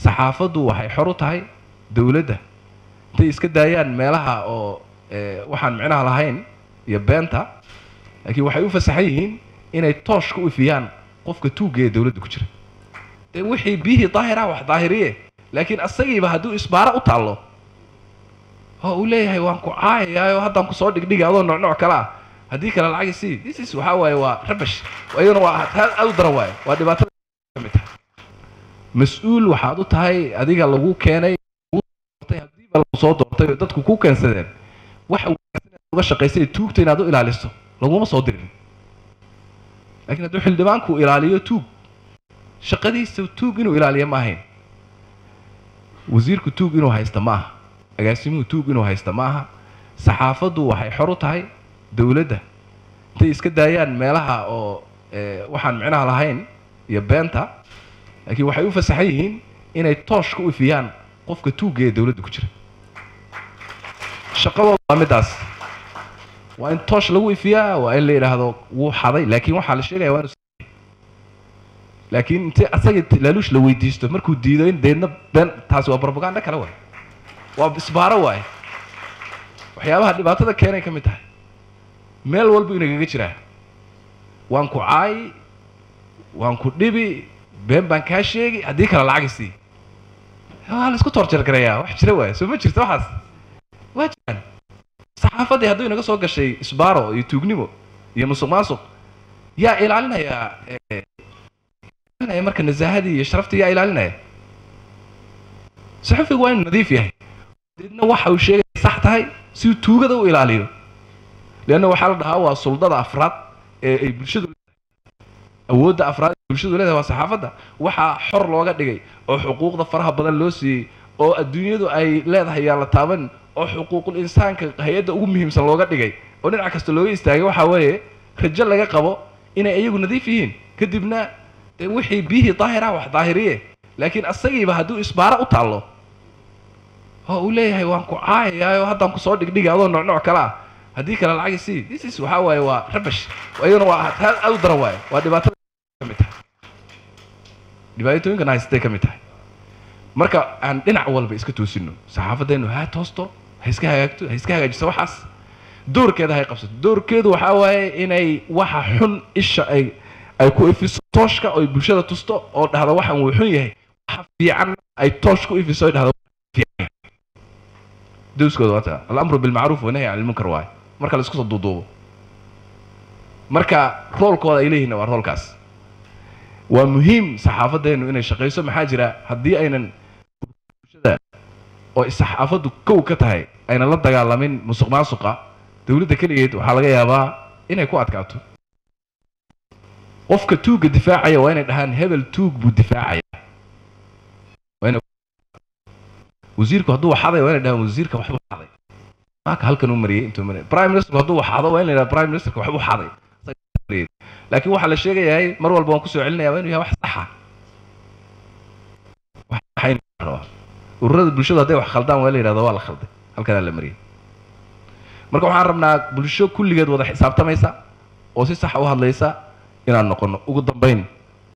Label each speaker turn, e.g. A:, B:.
A: saxaafadu waxay xor u tahay dawladda intay iska daayaan meelaha oo waxaan micnaha lahayn iyo beenta laakiin waxay u fasaxan yihiin inay tooshka u ifiyaan qofka tuugga ee dawladda ku jira wixii biyihii daahira wax daahiriye laakiin asagiiba hadduu isbaara u taallo oo uu leeyahay waan ku caayayaayo haddaan ku soo dhigdhiga adoo nooc kale ah haddii kale lacagi sii this waxaa waaye waa rabash iyaduna waa aad u daran waaye waa dhibaatada ka mid tahay mas-uul waxaad u tahay adiga lagu keenay haddiiba lagu soo doortay oo dadku ku keensadeen waxa wanaagsan inaad uga shaqaysay tuugta inaad u ilaaliso laguma soo dirin laakiin hadduu xildhibaanku ilaaliyo tuug shaqadiisa tuug inuu ilaaliyo ma ahayn wasiirku tuug inuu haysta ma aha agaasimuhu tuug inuu haysta ma aha saxaafadu waxay xor u tahay dawladda intay iska daayaan meelaha oo waxaan micnaha lahayn iyo beenta laakiin waxay u fasaxan yihiin inay tooshka u ifiyaan qofka tuugga ee dawladda ku jira shaqadooda waa midaas waa in toosh lagu ifiyaa waa in la yidhaahdo wuu xaday laakiin waxaa la sheegaya waa laakiin intee asaga laaluush la weydiisto markuu diido in deedna been taasi waa propaganda kale waay waa isbaaro waay waxyaabaha dhibaatada keenay ka mid tahay meel walba inagaga jiraa waan ku caayi waan ku dhibi been baan kaa sheegi haddii kale lacag isii waa la isku toorjargarayaa wax jira waay soo ma jirto waxaas waa jiraan saxaafadii hadduu inaga soo gashay isbaaro iyo tuugnimo iyo musuq maasuq yaa ilaalinayaa marka nasaahadii iyo sharaftii yaa ilaalinaya saxafigu waa inuu nadiif yahay deedna waxa uu sheegay sax tahay si uu tuugada u ilaaliyo leanna waxaa la dhahaa waa suldada afraad ee ay bulshadu awoodda afraad ee bulshadu leedahay waa saxaafadda waxaa xor looga dhigay oo xuquuqda faraha badan loo siiyey oo adduunyadu ay leedahay yaa la taaban oo xuquuqul insaanka hay-adda ugu muhiimsan looga dhigay oo dhinac kasta looga istaagay waxaa weeye rajo laga qabo inay iyagu nadiif yihiin kadibna wixii biyihii daahira wax daahiriye laakiin asagiiba hadduu isbaara u taallo oo uu leeyahay waan ku caayayaayo haddaan ku soo dhigdhiga adoo nooc kale ah haddii kale lacagi sii this waxaa waaye waa rabash iyaduna waa aad u daran waaye waa dhibaatada ka mid tahay dhibaatooyinkan haystay ka mid tahay marka aan dhinac walba iska toosino saxaafadeennu ha toosto ha iska hagaagto ha iska hagaajiso waxaas doorkeeda hay qabsato doorkeedu waxaa waaye inay waxa xun isha ay ku ifiso tooshka oo bulshada tusto oo dhahda waxaan wuu xun yahay waxa fiican ay toosh ku ifiso dhahda fiican dowskooda wata al-amru bil ma'ruf wa nahy 'anil munkar waay marka la isku soo duuduubo marka roolkooda ay leeyihiin waa roolkaas waa muhiim saxaafadeenu inay shaqeyso maxaa jira haddii aynan bulshada oo saxaafadu kow ka tahay aynan la dagaalamin musuq maasuqa dawladda kaligeed waxaa laga yaabaa inay ku adkaato qofka tuugga difaacaya waa inay dhahaan hebel tuug buu difaacaya wasiirku hadduu xaday waa inay dhahaan wasiirka waxbuu xaday maaka halkan uu mariyay intuu mariyay prime minister hadduu xado waa in la yidhaha prime ministerka waxbuu xaday laakiin waxaa la sheegayahay mar walba waan kusoo celinaya waa inuu yahay wax saxa ururada bulshadu hadday wax khaldaan waa la yidhahda waa la khalday halkanaa la mariyay marka waxaan rabnaa bulsho kulligeed wada xisaabtamaysa oo si sax u hadlaysa inaan noqono ugu dambayn